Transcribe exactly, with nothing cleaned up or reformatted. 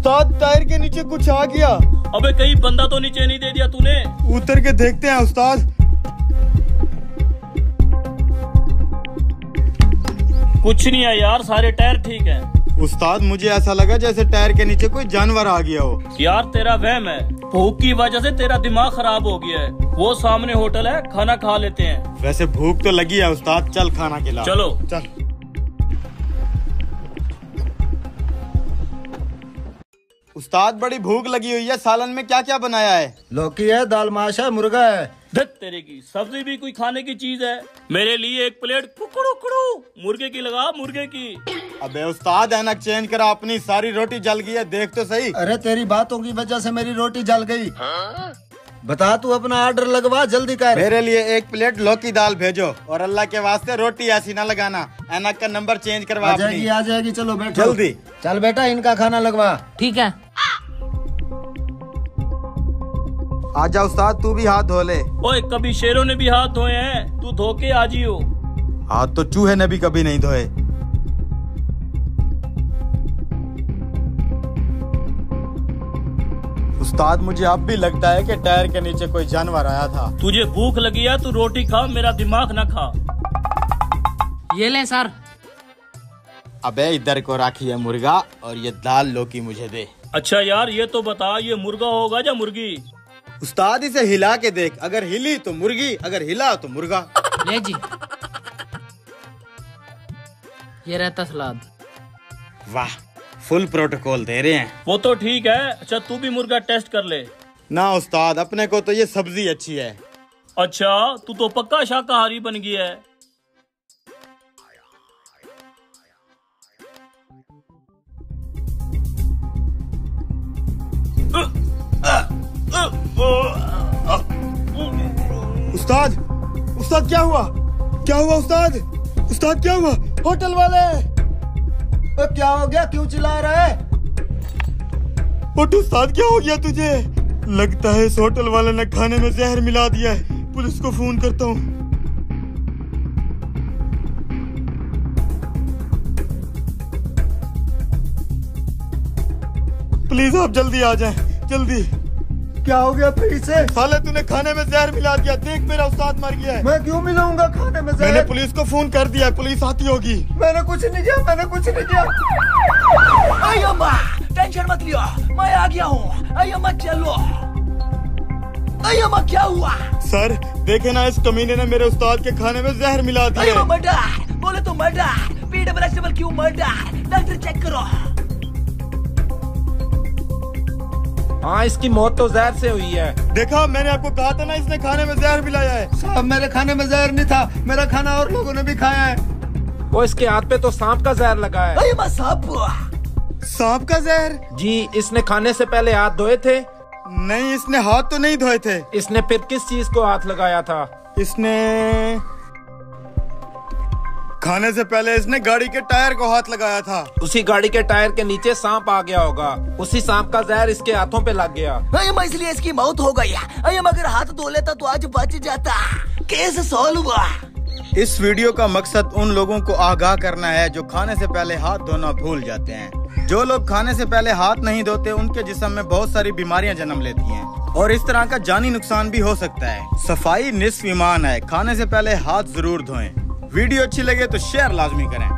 उस्ताद tyre के नीचे कुछ आ गया। अबे कहीं बंदा तो नीचे नहीं दे दिया तूने? उतर के देखते हैं उस्ताद। कुछ नहीं है यार, सारे टायर ठीक हैं। उस्ताद मुझे ऐसा लगा जैसे टायर के नीचे कोई जानवर आ गया हो। यार तेरा वहम है, भूख की वजह से तेरा दिमाग खराब हो गया है। वो सामने होटल है, खाना खा लेते हैं। वैसे भूख तो लगी है उस्ताद, चल खाना खिला। चलो चल। उस्ताद बड़ी भूख लगी हुई है, सालन में क्या क्या बनाया है? लौकी है, दाल माश है, मुर्गा है। धत तेरे की, सब्जी भी कोई खाने की चीज है? मेरे लिए एक प्लेट कुकड़ू कुकड़ू मुर्गे की लगा, मुर्गे की। अबे उस्ताद ऐनक चेंज करा अपनी, सारी रोटी जल गई है, देख तो सही। अरे तेरी बातों की वजह से मेरी रोटी जल गई। बता तू अपना ऑर्डर लगवा, जल्दी कर। मेरे लिए एक प्लेट लौकी दाल भेजो, और अल्लाह के वास्ते रोटी ऐसी ना लगाना। ऐनक का नंबर चेंज करवा। आ जाएगी आ जाएगी, चलो बैठो जल्दी। चल बेटा इनका खाना लगवा। ठीक है। आजा उस्ताद, तू भी हाथ धो ले। ओए कभी शेरों ने भी हाथ धोए हैं, तू धो के आजी हो। हाथ तो चूहे ने भी कभी नहीं धोए। उस्ताद मुझे अब भी लगता है कि टायर के नीचे कोई जानवर आया था। तुझे भूख लगी है, तू रोटी खा, मेरा दिमाग ना खा। ये ले सर। अबे इधर को राखी है मुर्गा, और ये दाल लौकी मुझे दे। अच्छा यार ये तो बता, ये मुर्गा होगा या मुर्गी? उस्ताद इसे हिला के देख, अगर हिली तो मुर्गी, अगर हिला तो मुर्गा। ले जी, ये रहता सलाद। वाह, फुल प्रोटोकॉल दे रहे हैं। वो तो ठीक है। अच्छा तू भी मुर्गा टेस्ट कर ले। ना उस्ताद, अपने को तो ये सब्जी अच्छी है। अच्छा तू तो पक्का शाकाहारी बन गया है। उस्ताद, उस्ताद क्या हुआ? क्या हुआ उस्ताद? उस्ताद क्या हुआ? होटल वाले, ओ, क्या हो गया, क्यों चिल्ला रहा है? उस्ताद क्या हो गया तुझे? लगता है इस होटल वाले ने खाने में जहर मिला दिया है। पुलिस को फोन करता हूँ। प्लीज आप जल्दी आ जाएं, जल्दी। क्या हो गया फिर से? साले तूने खाने में जहर मिला दिया, देख मेरा उस्ताद मर गया है। मैं क्यों मिलाऊंगा खाने में जहर? मैंने पुलिस को फोन कर दिया, पुलिस आती होगी। मैंने कुछ नहीं किया, मैंने कुछ नहीं किया। अय्यम्मा, टेंशन मत लियो, मैं आ गया हूँ। अय्यम्मा चलो। अय्यम्मा क्या हुआ? सर देखे ना, इस कमीने ने मेरे उस्ताद के खाने में जहर मिला दिया। अय्यम्मा मर्डर, बोले तो murder, P double S double Q murder. Doctor check करो। हाँ इसकी मौत तो जहर से हुई है। देखा, मैंने आपको कहा था ना, इसने खाने में जहर मिलाया है। साहब मेरे खाने में जहर नहीं था, मेरा खाना और लोगों ने भी खाया है। वो इसके हाथ पे तो सांप का जहर लगा है। अय्यम्मा सांप? सांप का जहर? जी, इसने खाने से पहले हाथ धोए थे? नहीं, इसने हाथ तो नहीं धोए थे। इसने फिर किस चीज को हाथ लगाया था? इसने खाने से पहले इसने गाड़ी के टायर को हाथ लगाया था। उसी गाड़ी के टायर के नीचे सांप आ गया होगा, उसी सांप का जहर इसके हाथों पे लग गया। अय्यम्मा इसलिए इसकी मौत हो गई। अय्यम्मा अगर हाथ धो लेता तो आज बच जाता। केस सॉल्व हुआ। इस वीडियो का मकसद उन लोगों को आगाह करना है जो खाने से पहले हाथ धोना भूल जाते हैं। जो लोग खाने से पहले हाथ नहीं धोते, उनके जिस्म में बहुत सारी बीमारियां जन्म लेती हैं और इस तरह का जानी नुकसान भी हो सकता है। सफाई निस्फ ईमान है, खाने से पहले हाथ जरूर धोएं। वीडियो अच्छी लगे तो शेयर लाजमी करें।